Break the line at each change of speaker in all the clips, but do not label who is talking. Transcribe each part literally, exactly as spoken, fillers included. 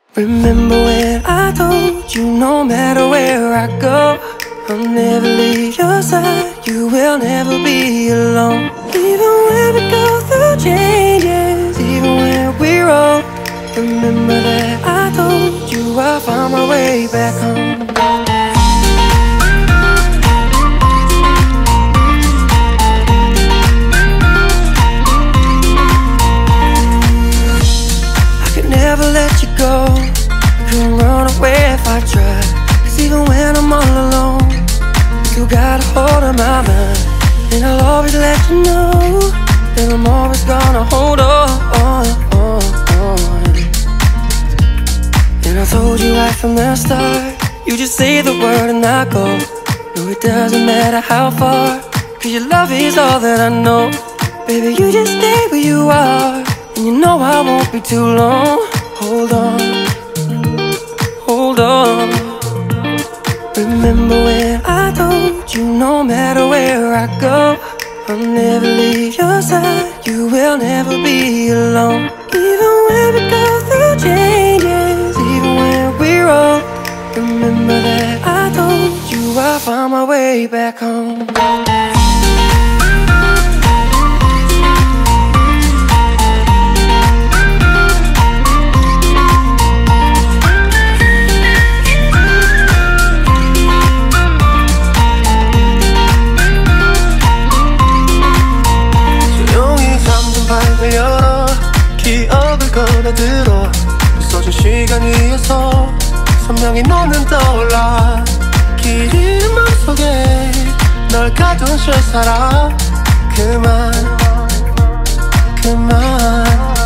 Remember when I told you no matter where I go, I'll never leave your side, you will never be alone. Even when we go through changes, even when we're old, remember that I told you I'll find my way back home. Never let you go, couldn't run away if I tried. Cause even when I'm all alone, you got a hold of my mind. And I'll always let you know that I'm always gonna hold on, on, on, on. And I told you right from the start, you just say the word and I go. No, it doesn't matter how far, cause your love is all that I know. Baby, you just stay where you are, and you know I won't be too long. Hold on, hold on. Remember when I told you no matter where I go, I'll never leave your side, you will never be alone. Even when we go through changes, even when we're old, remember that I told you I'll find my way back home. 열어 기억을 걸어들어 부서진 시간 위에서 선명히 너는 떠올라. 긴 맘속에 널 가둔 실사람 그만 그만.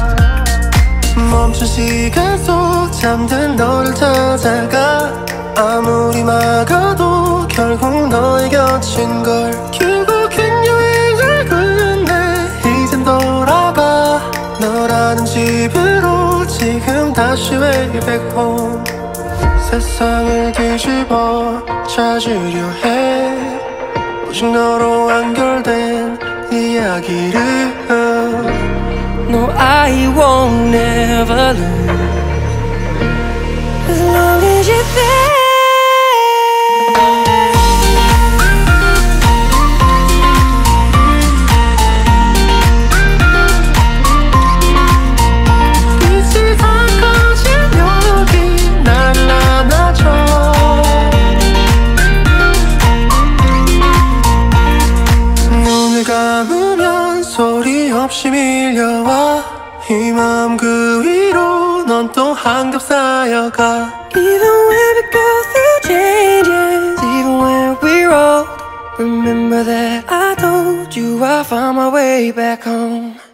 멈춘 시간 속 잠든 너를 찾아가. 아무리 막아도 결국 너의 곁인 걸. 결국엔 여행을 끝냈네. 이젠 돌아가 너라는 집으로. 지금 다시 way back home. 세상을 뒤집어 찾으려 해. 오직 너로 완결된 이야기를.
No, I won't never lose as long as you're there.
소리 없이 밀려와. 이 마음 그 위로 넌 또 한 겹 쌓여가.
Even when we go through changes, even when we're old, remember that I told you I'll find my way back home.